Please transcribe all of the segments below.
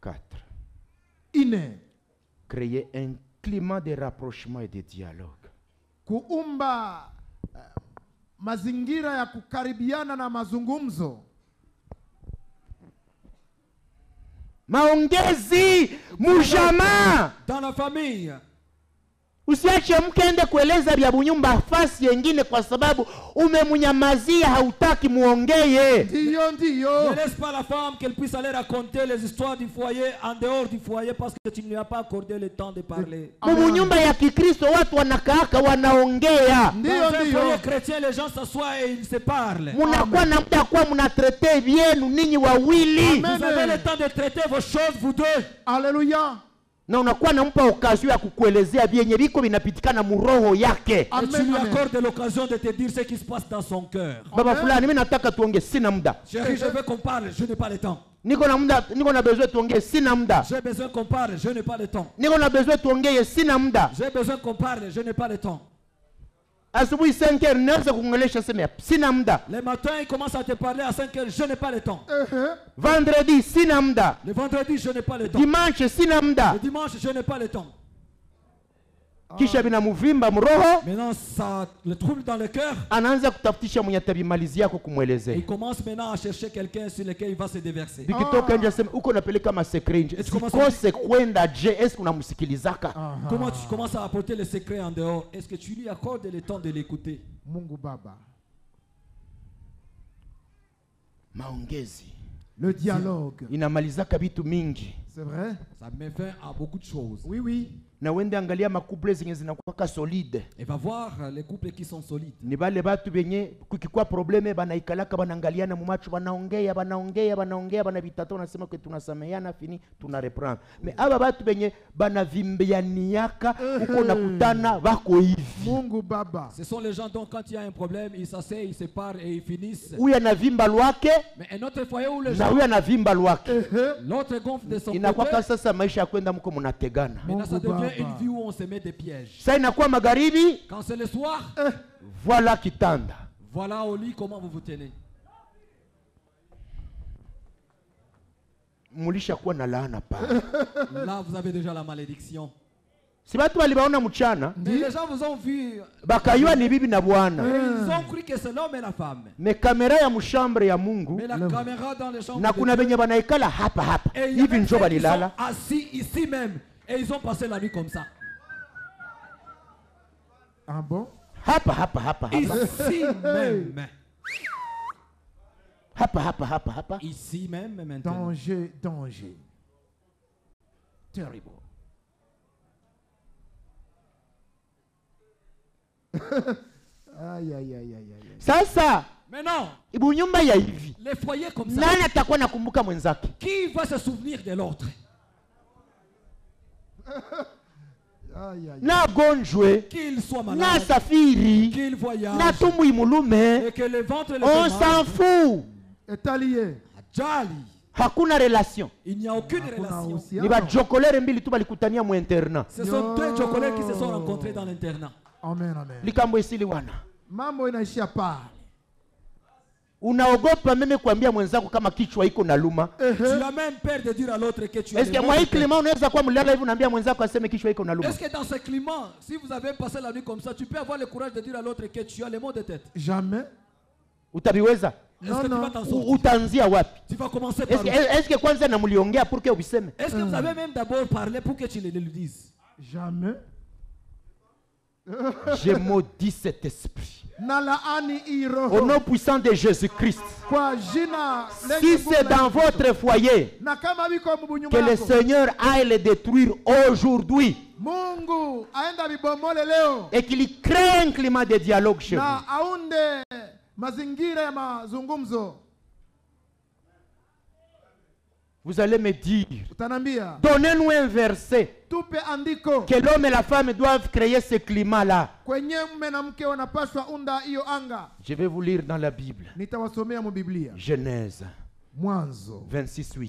4. Ine. Créer un climat de rapprochement et de dialogue. Kuumba mazingira ya kukaribiana na mazungumzo. Maongezi mujama dans la famille. Usiache mkende kueleza vya bunyumba fasi yengine kwa sababu umemunyamazia hautaki muongeye. Ndiyo, ndiyo. Ne laisse pas la femme qu'elle puisse aller raconter les histoires du foyer en dehors du foyer parce que tu ne lui as pas accordé le temps de parler. Munyumba ya Kikristo watu wanakaaka wanaongea. Ndiyo, Dans un ndiyo. foyer chrétien, les gens s'assoient et ils se parlent. Munakuwa na muda kwa munatrete vyenu ninyi wawili. Amen. Vous avez le temps de traiter vos choses, vous deux. Alléluia. Na unakuwa nampa okazio ya kukuelezea vyenye viko vinapitikana muroho yake. Et Amen, tu lui amen. accordes l'occasion de te dire ce qui se passe dans son cœur. Baba fulani mimi nataka tuongee, sina muda. Chérie, je veux qu'on parle, je n'ai pas le temps. Niko na besoin tuongee, sina muda. J'ai besoin qu'on parle, je n'ai pas le temps. Niko na besoin tuongee, sina muda. J'ai besoin qu'on parle, je n'ai pas le temps. Asubuhi 5h naweza kuongelesha sema sina muda. Le matin, il commence à te parler à 5 heures, je n'ai pas le temps. Vendredi sina muda. Le vendredi, je n'ai pas le temps. Dimanche sina muda. Le dimanche, je n'ai pas le temps. Kisha binamuvimba mroho, Maintenant, ça le trouble dans le cœur. anaanza kutafutisha mwenye atabimalizia yako kumwelezea. Il commence maintenant à chercher quelqu'un sur lequel il va se déverser. Bikitoka nje sema uko napeleka masekre nje. Sikose kwenda je, eske unamsikilizaka? Comment tu commences à apporter le secret en dehors? Est-ce que tu lui accordes le temps de l'écouter? Mungu Baba. Maongezi Le dialogue. inamalizaka vitu mingi. C'est vrai? Ça met fin à beaucoup de choses. Oui, oui. Na wende angalia makuple zenye zinakuwa solide. Et va voir les couples qui sont solides. Ni bale batu benye kukikuwa probleme banaikalaka banaangaliana mumacho banaongea banavitata unasema ke tunasameheana fini tunareprendre. Mais aba batu benye banavimbianiaka uko nakutana bako hivi. Mungu Baba. Ce sont les gens dont quand il y a un problème, ils s'asseyent, ils se parlent et ils finissent. Huyu anavimba lwake Mais un autre foyer où les na gens, huyu anavimba lwake. l'autre gonfle de son Inakuwa côté. sasa maisha ya kwenda mko mnategana. Maintenant, ça Mungu devient Baba. une vie où on se met des pièges. Sasa inakuwa magharibi, Quand c'est le soir, voilà kitanda. voilà au lit comment vous vous tenez. Mulisha kuwa na laana pa. Là, vous avez déjà la malédiction. Si batu walibaona mchana, Mais les gens vous ont vu. bakayua ni bibi na bwana. Ils ont cru que c'est l'homme et la femme. Me kamera ya mshambre ya Mungu Mais la caméra dans les chambres. na de kuna Dieu, benye banaikala hapa hapa. et il y a Hivi même njo ceux qui balilala. sont assis ici même. Et ils ont passé la nuit comme ça. Ah bon? Hapa. Ici même. Hapa. Ici même maintenant. Danger, danger. Terrible. Aïe. Sasa Maintenant, ibunyumba ya hivi. les foyers comme ça. Nani atakuwa nakumbuka mwenzake? Qui va se souvenir de l'autre? Aïe. Na gonjwe, Qu'il soit na malade, safiri, qu'il voyage, na tumbu imulume, et que le ventre le on fait mal. s'en fout. Est allié. Jali. Hakuna relation. Il n'y a aucune Hakuna relation. uhusiano. Ni bajokolere mbili tu balikutania mu internat. Ce sont deux chocolats qui se sont rencontrés dans l'internat. Amen. Likambo isili wana. Mambo inaishia pale. Unaogopa meme kuambia mwenzako kama kichwa iko na luma. Tu as même peur de dire à l'autre que tu es Est-ce que moi hii climat unaweza kuwa mlala hivi unaambia mwenzako aseme kichwa iko na luma? Est-ce que dans ce climat, si vous avez passé la nuit comme ça, tu peux avoir le courage de dire à l'autre que tu as les maux de tête? Jamais. Utabiweza? Est-ce que tu vas t'en sortir? Utaanzia wapi? Tu vas commencer par où? Est-ce que kwanza namuliongea pour que ubiseme? Est-ce que vous avez même d'abord parlé pour que tu le dises? Jamais. Je maudis cet esprit. Na laani hii Au roho. nom puissant de Jésus-Christ. Kwa jina Si c'est dans votre foyer na kama biko que mbunyumba le yako. Seigneur aille le détruire aujourd'hui Mungu aenda bibomole leo et qu'il crée un climat de dialogue chez vous. na aunde mazingira ya mazungumzo. Vous allez me dire, Utanambia donnez-nous un verset tupe andiko que l'homme et la femme doivent créer ce climat-là. kwenye mume na mke wanapaswa unda hiyo anga. Je vais vous lire dans la Bible. Nitawasomea mu Biblia. Genèse. Mwanzo 26:8.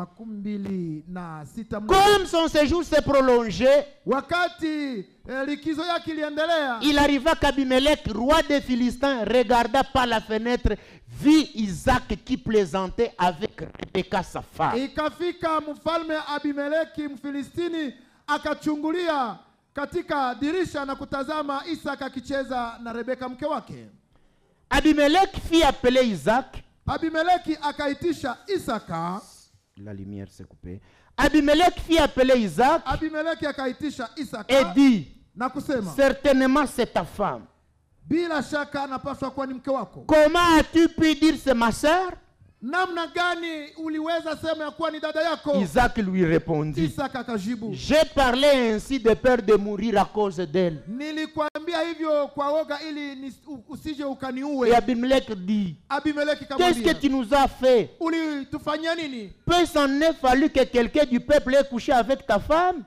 26 Comme son séjour s'est prolongé, wakati likizo yake iliendelea, il arriva qu'Abimelech, roi des Philistins, regarda par la fenêtre, vit Isaac qui plaisantait avec Rebecca sa femme. ikafika mfalme Abimeleki Mfilistini akachungulia katika dirisha na kutazama Isaka akicheza na Rebeka mke wake. Abimelech fit appeler Isaac. Abimeleki akaitisha Isaka. La lumière s'est coupée. Abimelech fit appeler Isaac Abimeleki akaitisha Isaka et dit, na kusema, certainement c'est ta femme. bila shaka anapaswa kuwa ni mke wako. Comment as-tu pu dire c'est ma sœur? Namna gani uliweza sema ya kuwa ni dada yako? Isaac lui répondit, Isaka akajibu, j'ai parlé ainsi de peur de mourir à cause d'elle. nilikwambia hivyo kwa woga ili usije Et ukaniue. Abimelech dit, Abimeleki qu'est-ce que kamwambia, tu nous as fait? ulitufanyia nini? Peut s'en est fallu que quelqu'un du peuple ait couché avec ta femme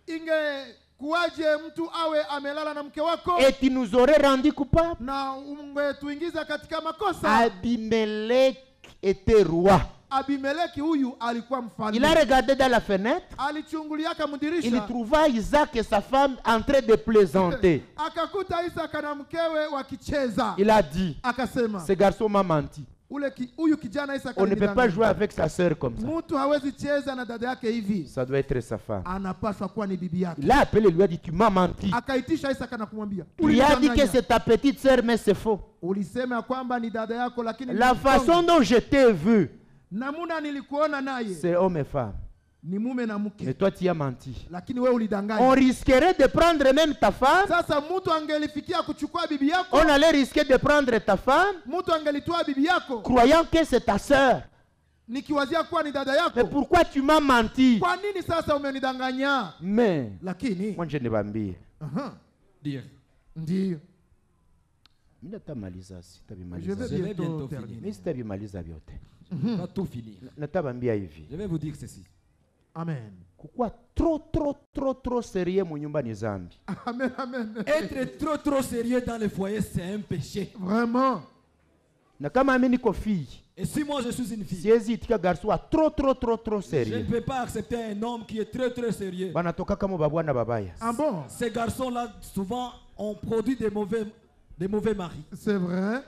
Kuwaje mtu awe amelala na mke wako et tu nous aurais rendu coupable? na ungetuingiza katika makosa? Abimelech était roi. Abimeleki huyu alikuwa Il a mfalme. regardé dans la fenêtre. Alichunguliaka Il mdirisha, trouva Isaac et sa femme en train de plaisanter. akakuta Isaka na mkewe wakicheza. Il a dit, Akasema, ce garçon m'a menti. huyu kijana Isaka On ne peut pas jouer avec sa sœur comme ça. mtu hawezi cheza na dada yake hivi, Ça doit être sa femme. anapaswa kuwa ni bibi yake. Il a appelé, lui a dit, tu m'as menti. Akaitisha Isaka na kumwambia, Il a dit que "Ulidanganya. c'est ta petite sœur, mais c'est faux. Ulisema ya kwamba ni dada yako, lakini La ni façon dont je t'ai vu, namuna nilikuona naye c'est homme et femme. ni mume na Mais mke, toi, tu as menti. lakini wewe On ulidanganya. risquerait de prendre même ta femme. Sasa mtu angelifikia kuchukua bibi yako, On allait risquer de prendre ta femme, mtu angelitoa bibi yako croyant que c'est ta sœur. nikiwazia kuwa ni dada Mais yako. pourquoi tu m'as menti? Kwa nini sasa umenidanganya? Mais, Lakini moi je ne bambie. aha, Dire. ndiyo, Nitamaliza, je sitabimaliza. vais Je vais bientôt bientôt terminer. finir. Mimi sitabimaliza vyote. On va tout finir. Natabambia hivi. Je vais vous dire ceci. Amen. Kukuwa trop sérieux mu nyumba ni zambi. Amen, amen. Être trop sérieux dans le foyer, c'est un péché. Vraiment. Na kama mimi niko fille, Et si moi je suis une fille, siwezi itika garso wa trop je ne sérieux. peux pas accepter un homme qui est très sérieux. Banatoka kama babwana babaya. Ah bon? Ces garçons-là, souvent, ont produit des mauvais maris. C'est vrai.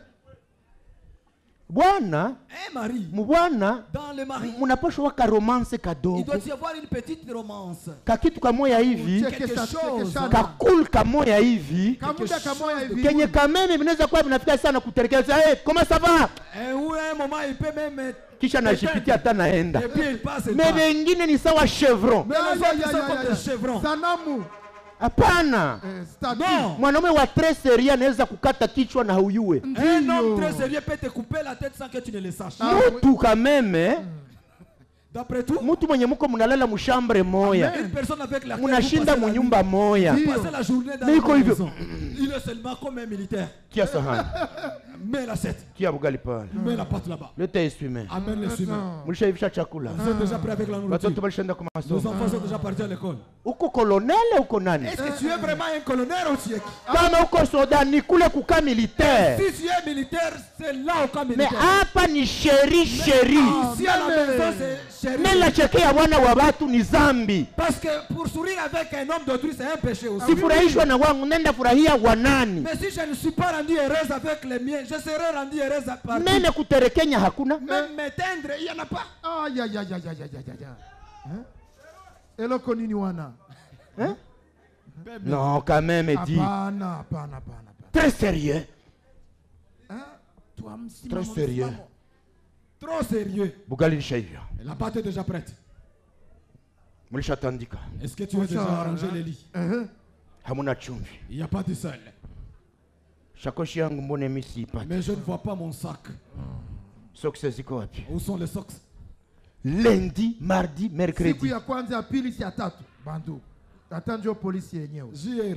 Bwana, Un mari, mbwana dans le mari, munapaswa waka romance il kadogo. doit y avoir une petite romance. Kakitu kamoya hivi, Chekesha, chose. chekeshana. kakul kamoya hivi. Kamuda kamoya hivi. Kenye kameme vinaweza kuwa vinafika sana kuterekeza. Hey, comment ça va? Ou à un moment, il peut même... Kisha najipitia hata naenda. Et puis il passe et Mais passe. wengine ni sawa chevron. Mais les autres sont comme des chevrons. Sanamu. Hapana. Statue. Non. Mwanaume wa très sérieux anaweza kukata kichwa na huyue. Un homme Ndiyo. très sérieux peut te couper la tête sans que tu ne le saches. Ah. Mutu kameme, D'après tout, mutu mwenye muko munalala mushambre moya. une personne avec laquelle vous Munashinda passez la munyumba moya. nuit, vous passez la journée dans Mais la iko hivyo. maison. Il est seulement comme un militaire. Kia sahani, Mets l'assiette, kia bugali pale. mets la pâte là-bas. Leta eswime. Amène les humains. Attends. Mulishaivisha chakula. Vous êtes déjà prêts avec la Watoto nourriture. walishaenda kwa Nos masomo. enfants sont déjà partis à l'école. Uko kolonele uko nani? Est-ce que tu es vraiment un colonel ou tu es qui? Kama uko soda ni kule kuka militaire. Si tu es militaire, c'est là au camp Mais militaire. hapa ni sheri. Ici à la maison, c'est chéri. Nela chekea wana wa watu ni zambi. Parce que pour sourire avec un homme d'autrui, c'est un péché aussi. Sifurahishwa na wangu, nenda furahia wanani. Mais si je ne suis pas rendu heureuse avec les miens, je serai rendu heureuse par Mene kuterekenya hakuna. même m'éteindre, il n'y en a pas. Aïe, aïe, aïe, aïe, aïe, aïe, aïe, aïe. Hein? Eloko nini wana? Hein? Non, quand même, dit. Hapana, hapana, hapana. Très sérieux. Hein? Toi, msimamo, Très sérieux. msimamo. Trop sérieux. Bugali lishaivya. Et la pâte est déjà prête. Mulishatandika. Est-ce que tu as déjà arrangé les lits? Hamuna chumvi. Il n'y a pas de sel. Shakoshi yangu mbone misi ipati. Mais je ne vois pas mon sac. Sokse ziko wapi? Où sont les socks? Lundi, mardi, Siku mercredi. ya kwanza ya pili si ya tatu. Bandu. Hata ndio polisi yenyewe. JR.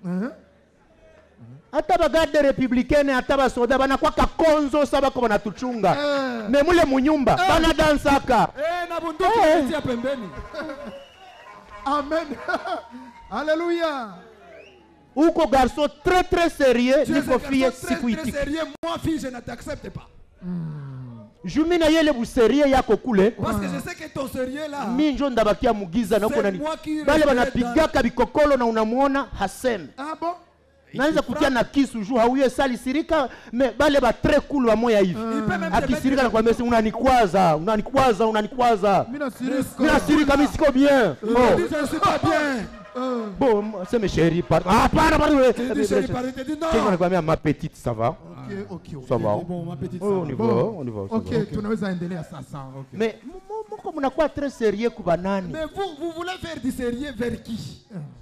Hata bagarde republicaine hata basoda banakuwa kakonzo saba kwa banatuchunga. Me mule munyumba bana dansaka. Eh, na bunduki imetia pembeni. Amen. Alléluia. Uko garçon très sérieux, Tu es un niko fille garçon siku très itiki. sérieux. Moi, fille, je ne t'accepte pas. jumi na yele buserie yako kule Parce que je sais que ton sérieux là, mi njo ndabakia mugiza na uko nani moi qui bale resterai banapigaka bikokolo na unamuona haseme Ah bon? naanza kutia na kisu juu hauye sali sirika me bale ba très cool wa moya hivi il peut même te akisirika na mettre... kwambia unanikwaza Mina sirika. mina sirika mi siko bien Il dit, je ne suis pas bien. bon c'est mes chéris pardon pardon Tu dis, chérie, pardon, tu dis non. Qu'est-ce qu'on a quoi ma petite ça va Ok. ça va Bon, ma petite on y sœur. va on y va ça va. Ok, tunaweza endelea sasa. Okay. mais moko mnakuwa très sérieux kubanani Mais vous voulez faire du sérieux vers qui?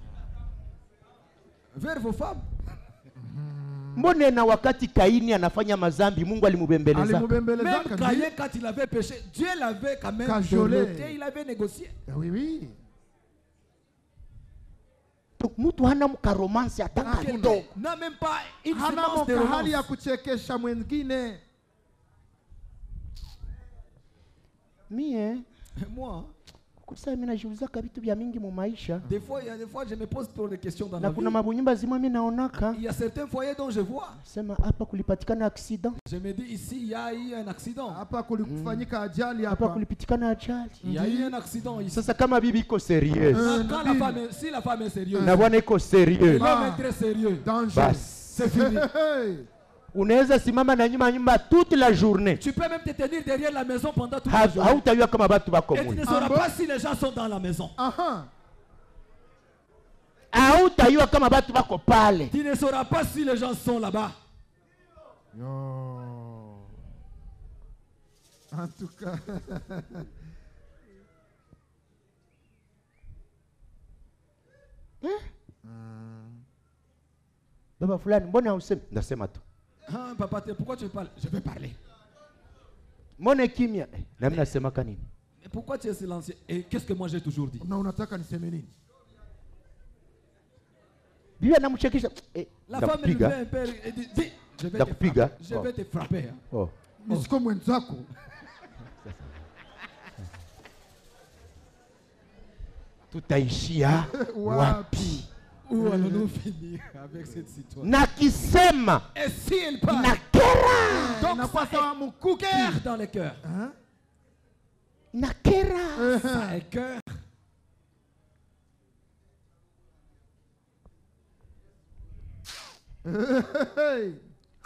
Vers vos femmes. mbone na wakati Kaini anafanya mazambi Mungu alimubembeleza Alimubembeleza Même Caïn, quand il avait péché, Dieu l'avait quand même Cajolé. doté, il avait négocié. Oui. donc mtu hana mkaromance ataka Quel kidogo mec n'a même pas une Hana semence de hali ya romance. kuchekesha mwingine. mie Moi, kusa mimi najiulizaka vitu vya mingi mu maisha des fois, il y a des fois, je me pose trop de questions dans na la kuna vie. mabunyumba zima mimi naonaka Il y a certains foyers dont je vois. sema hapa kulipatikana accident Je me dis, ici, il y a eu un accident. Hapa kulikufanyika ajali hapa hapa. kulipitikana ajali Il y a eu un accident ici. sasa kama bibi iko sérieuse Quand la femme est, si la femme est sérieuse, na bwana iko sérieux l'homme est très sérieux. Danger. basi C'est fini. Hey. unaweza simama na nyuma ya nyumba toute la journée Tu peux même te tenir derrière la maison pendant toute la journée. hautayua kama batu bako Et tu mule ne sauras bon? pas si les gens sont dans la maison. Aha. hautayua kama batu bako pale Tu ne sauras pas si les gens sont là-bas. Yo. En tout cas. baba fulani mbona hausemi ndasema tu Hein, papa, pourquoi tu parles? Je vais parler. mbona kimya nami nasemaka nini Mais pourquoi tu es silencieux? Et qu'est-ce que moi j'ai toujours dit? Na unataka niseme nini? bibi anamchekesha La femme elle ndakupiga vient un peu et dit, dis, je vais te Ndakupiga. frapper. Je vais te frapper. Hein. oh. Nisiko mwenzako. tutaishia wapi Où allons-nous finir avec cette situation? na kisema Et si elle parle, nakera donc Inakuwa sawa mkuki. cœur dans le cœur. Hein? nakera Ça est cœur. Hey.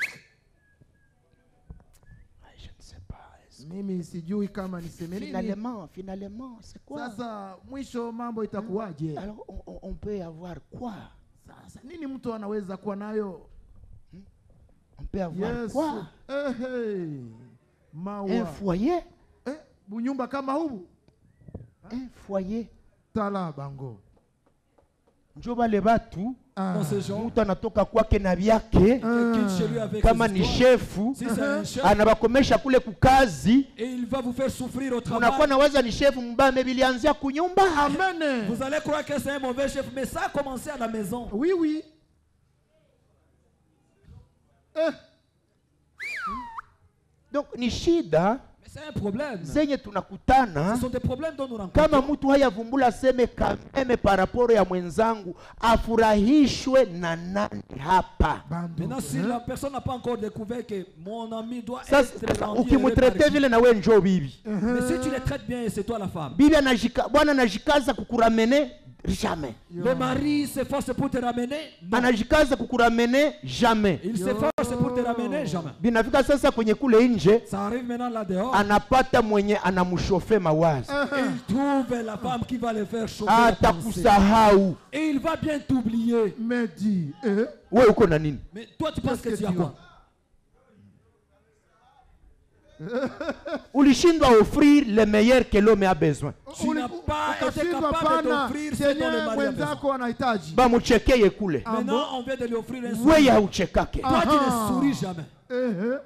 je ne sais pas Mimi sijui kama niseme nini. finalement c'est quoi Sasa mwisho mambo itakuwaje? alors on peut avoir quoi Sasa nini mtu anaweza kuwa nayo? on peut avoir Yes. quoi Hey. un Maua. foyer Bunyumba kama huu? un foyer Tala bango. njo bale batu Dans ce genre, mtu anatoka kwake na vyake qui quitte chez lui avec kama ses ni histoires. shefu Si c'est un chef, anabakomesha kule kukazi et il va vous faire souffrir au unakuwa travail. nawaza ni shefu mbaya mebilianzia kunyumba Amen. Vous allez croire que c'est un mauvais chef, mais ça a commencé à la maison. Oui, oui. donc ni shida Mais c'est un problème. zenye tunakutana Ce sont des problèmes dont nous rencontrons. kama mtu hayavumbula aseme kameme paraporo ya mwenzangu afurahishwe na nani hapa Bando. Maintenant, si la personne n'a pas encore découvert que mon ami doit sasa être rendu ukimtrete heureux vile na we njo bibi par- Mais si tu les traites bien, c'est toi la femme. bibi bwana anajikaza kukuramene jamais Le mari s'efforce pour te ramener. Non. anajikaza kukuramene jamais Il s'efforce pour te ramener, jamais. binafika sasa kwenye kule nje Ça arrive maintenant là dehors. anapata mwenye anamshofe mawazo Il trouve la femme qui va le faire chauffer la pensée. atakusahau Et il va bien t'oublier. Mais dis, we uko na nini Mais toi, tu penses que Qu'est-ce tu que as tu quoi? ulishindwa offrir le meilleur que l'homme a besoin Tu n'as pas été ukashindwa capable pana d'offrir ce dont le chenye mari a besoin. mwenzako anahitaji. bamuchekeye kule Maintenant, on vient de lui offrir un we sourire. hauchekake Toi, tu ne souris jamais.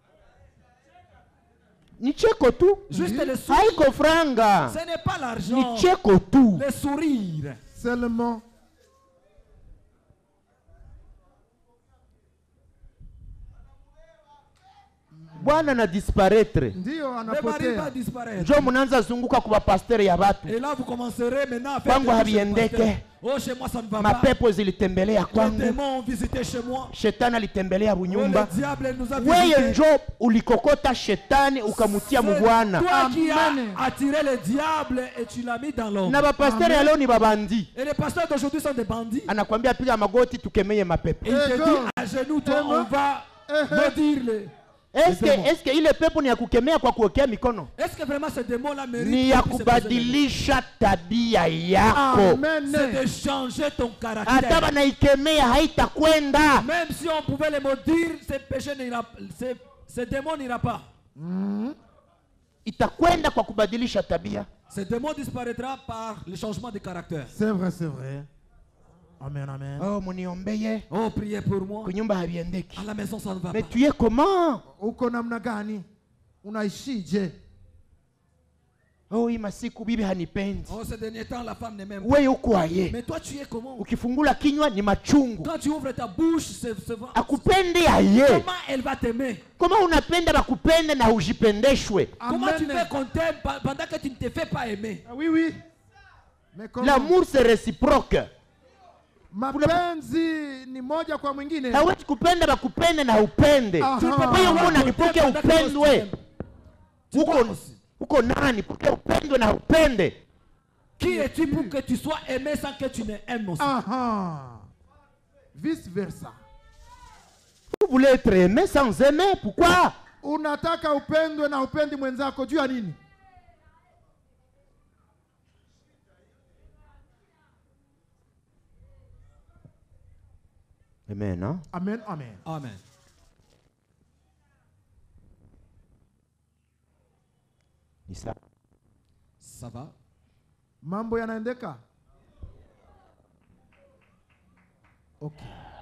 ni cheko tu Juste le sourire. haiko franga Ce n'est pas ni l'argent. cheko tu Le sourire. Seulement. bwana na disparaître Ndio Le mari va anapotea. disparaître. njo munaanza zunguka kwa pastere ya batu Et là, vous commencerez maintenant à faire kwangu des touches de habiendeke pasteur. Oh, chez moi, ça ne va pas. mapepo zilitembelea Les kwangu, démons ont visité chez moi. shetani alitembelea Oh, bunyumba. le diable nous a Wewe visités. njo ulikokota shetani ukamutia C'est mubwana. toi qui Amen. as attiré le diable et tu l'as mis dans l'homme. Na bapasteri ya leo ni babandi. Et les pasteurs d'aujourd'hui sont des bandits. Anakwambia piga magoti tukemeye mapepo. Et il te Ego. dit à genoux, toi, Ego. on va maudire-les. Eske ile pepo ni ya kukemea kwa kuwekea mikono? Est-ce que vraiment ce démon-là mérite Ni ya qu'on puisse se poser kubadilisha tabia yako. les- Amen. C'est de changer ton Hata caractère. banaikemea haitakwenda. Même si on pouvait les maudire, ces péchés n'ira, ces démons n'ira pas. Itakwenda kwa kubadilisha tabia. Ce démon disparaîtra par le changement de caractère. C'est vrai, c'est vrai. Amen, amen. Oh, muniombeye. Oh, priez pour moi. Kunyumba habiendeki. À la maison, ça ne va Mais pas. tu es comment? Uko namna gani? Unaishije? Oh, hii masiku bibi hanipendi. Oh, ces derniers temps, la femme ne m'aime pas. Wewe uko aye. Mais toi, tu es comment? Ukifungula kinywa ni machungu. Quand tu ouvres ta bouche, Akupendi aye. comment elle va t'aimer? Kama unapenda bakupende na ujipendeshwe. Comment tu Amen. veux qu'on t'aime pendant que tu ne te fais pas aimer? Ah, oui, oui. Mais comment? L'amour c'est réciproque. Mapenzi ni moja kwa mwingine. Hawezi kupenda bakupende na upende. Aha. Tu ne peux pas Wewe avoir mbona ton nipoke thème pendant que l'autre upendwe? t'aime. Tu dois Uko aussi. uko nani poke upendwe na upende? Qui es-tu pour que tu sois aimé sans que tu ne aimes aussi? Aha. Vice versa. Vous voulez être aimé sans aimer? Pourquoi? Unataka upendwe na upendi mwenzako juu ya nini? Amen, hein? Amen, amen. Amen. Ni ça. Ça va? Mambo yanaendeka? Okay.